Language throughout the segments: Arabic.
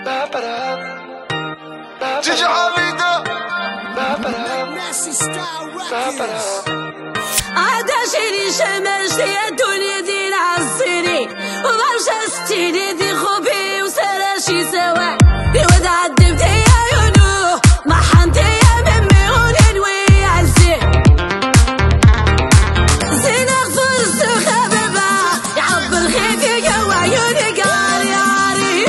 جيجي حميدة عاد شيري شمشتي الدنيا دي العزيني ومرشا ستيني دي خوبي وسراشي سوا يود عدمتي يا يونو ما حنتي يا ممي وننوي عزي زينة فرصة خبابة يعبر خيفي جو عيوني قاري عاري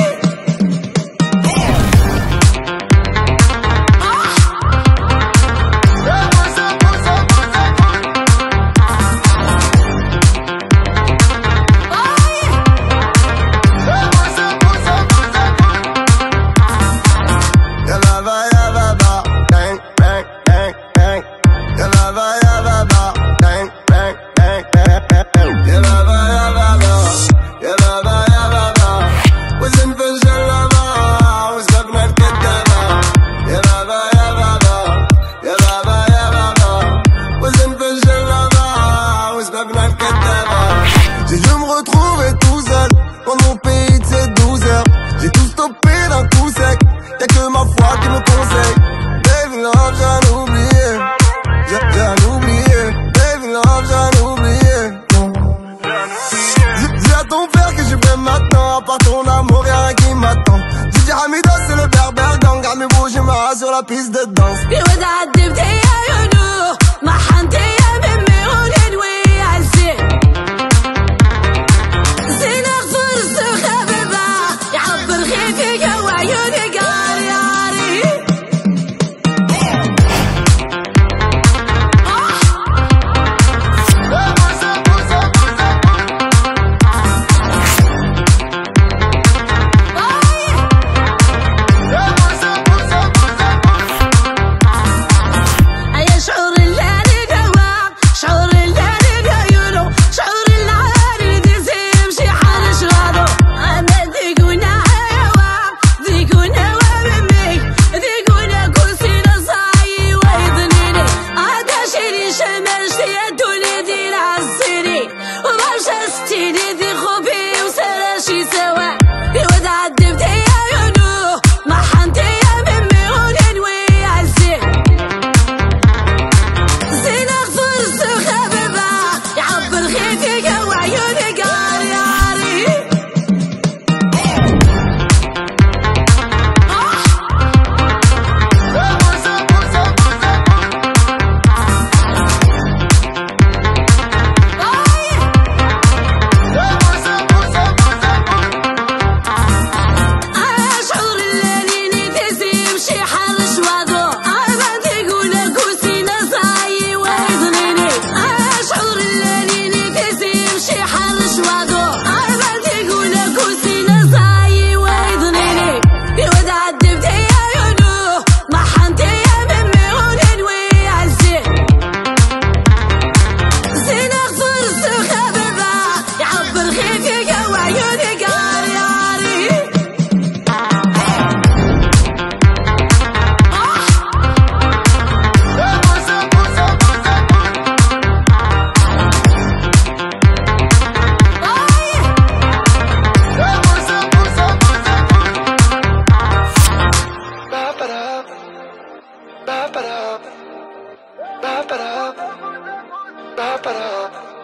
Si je me retrouvais tout seul dans mon pays de ces 12 heures, j'ai tout stoppé d'un coup sec. Y'a que ma foi qui me conseille. Baby love, j'ai oublié. J'ai oublié. Baby love, j'ai oublié. Dis à ton père que je vais maintenant. À part ton amour, y'a rien qui m'attend. Gigi Hamida, c'est le berbère gang. Garde mes beaux, j'ai ma sur la piste de danse. Ba-ba-da.